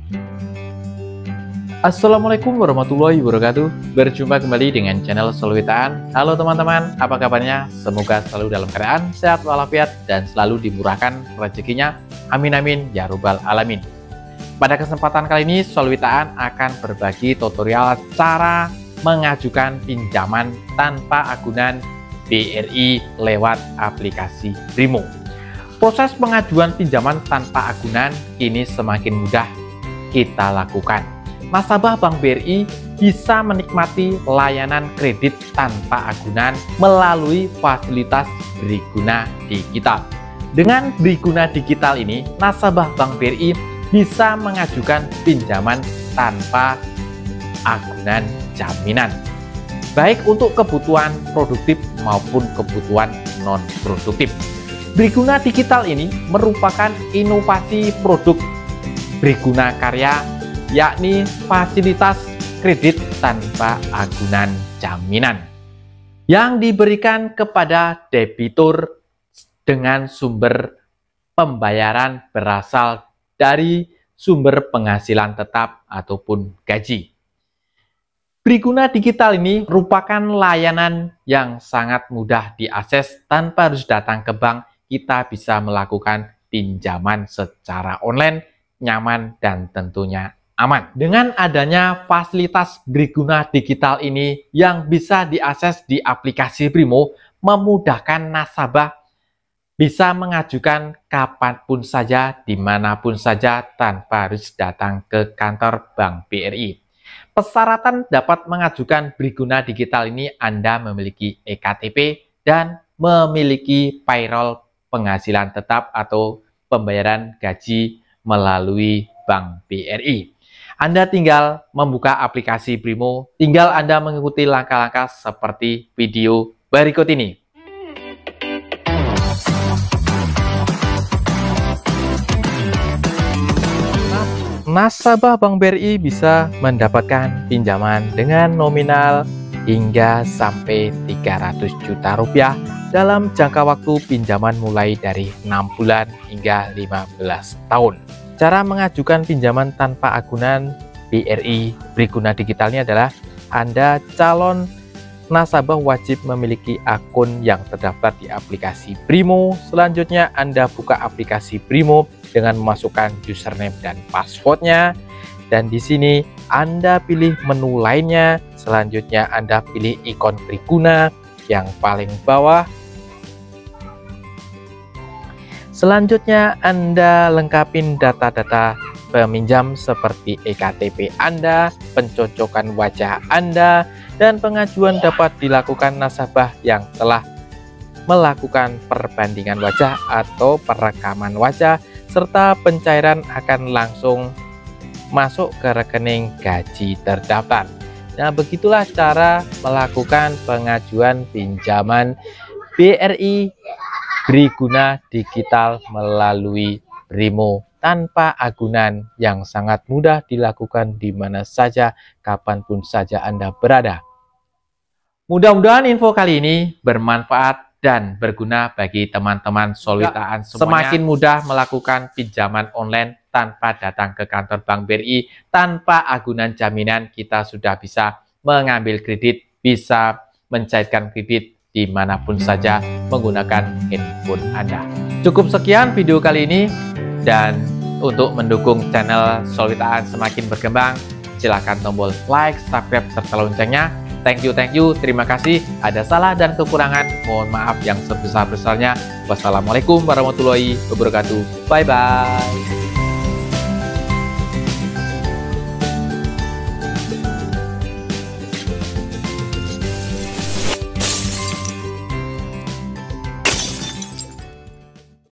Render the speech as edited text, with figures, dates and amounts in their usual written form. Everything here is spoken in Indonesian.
Assalamualaikum warahmatullahi wabarakatuh. Berjumpa kembali dengan channel Solwitaan. Halo teman-teman, apa kabarnya? Semoga selalu dalam keadaan sehat walafiat dan selalu dimurahkan rezekinya. Amin amin ya rabbal alamin. Pada kesempatan kali ini Solwitaan akan berbagi tutorial cara mengajukan pinjaman tanpa agunan BRI lewat aplikasi Brimo. Proses pengajuan pinjaman tanpa agunan ini semakin mudah kita lakukan. Nasabah Bank BRI bisa menikmati layanan kredit tanpa agunan melalui fasilitas Briguna Digital. Dengan Briguna Digital ini, nasabah Bank BRI bisa mengajukan pinjaman tanpa agunan jaminan, baik untuk kebutuhan produktif maupun kebutuhan non-produktif. Briguna Digital ini merupakan inovasi produk Briguna Karya, yakni fasilitas kredit tanpa agunan jaminan yang diberikan kepada debitur dengan sumber pembayaran berasal dari sumber penghasilan tetap ataupun gaji. Briguna Digital ini merupakan layanan yang sangat mudah diakses tanpa harus datang ke bank. Kita bisa melakukan pinjaman secara online, nyaman, dan tentunya aman. Dengan adanya fasilitas Briguna Digital ini yang bisa diakses di aplikasi Brimo, memudahkan nasabah bisa mengajukan kapanpun saja, dimanapun saja, tanpa harus datang ke kantor Bank BRI. Persyaratan dapat mengajukan Briguna Digital ini Anda memiliki EKTP dan memiliki payroll penghasilan tetap atau pembayaran gaji melalui Bank BRI. Anda tinggal membuka aplikasi Brimo, tinggal Anda mengikuti langkah-langkah seperti video berikut ini. Nasabah Bank BRI bisa mendapatkan pinjaman dengan nominal hingga sampai 300 juta rupiah dalam jangka waktu pinjaman mulai dari 6 bulan hingga 15 tahun. Cara mengajukan pinjaman tanpa agunan BRI Briguna Digital ini adalah Anda calon nasabah wajib memiliki akun yang terdaftar di aplikasi Brimo. Selanjutnya Anda buka aplikasi Brimo dengan memasukkan username dan passwordnya. Dan di sini Anda pilih menu lainnya. Selanjutnya Anda pilih ikon Briguna yang paling bawah. Selanjutnya Anda lengkapin data-data peminjam seperti EKTP Anda, pencocokan wajah Anda, dan pengajuan dapat dilakukan nasabah yang telah melakukan perbandingan wajah atau perekaman wajah, serta pencairan akan langsung masuk ke rekening gaji terdaftar. Nah, begitulah cara melakukan pengajuan pinjaman BRI Briguna Digital melalui Brimo tanpa agunan, yang sangat mudah dilakukan di mana saja, kapanpun saja Anda berada. Mudah-mudahan info kali ini bermanfaat dan berguna bagi teman-teman Solwitaan semuanya. Semakin mudah melakukan pinjaman online tanpa datang ke kantor Bank BRI, tanpa agunan jaminan, kita sudah bisa mengambil kredit, bisa mencairkan kredit dimanapun saja menggunakan handphone Anda. Cukup sekian video kali ini, dan untuk mendukung channel Solwitaan semakin berkembang, silahkan tombol like, subscribe, serta loncengnya. Thank you, terima kasih. Ada salah dan kekurangan, mohon maaf yang sebesar-besarnya. Wassalamualaikum warahmatullahi wabarakatuh. Bye-bye.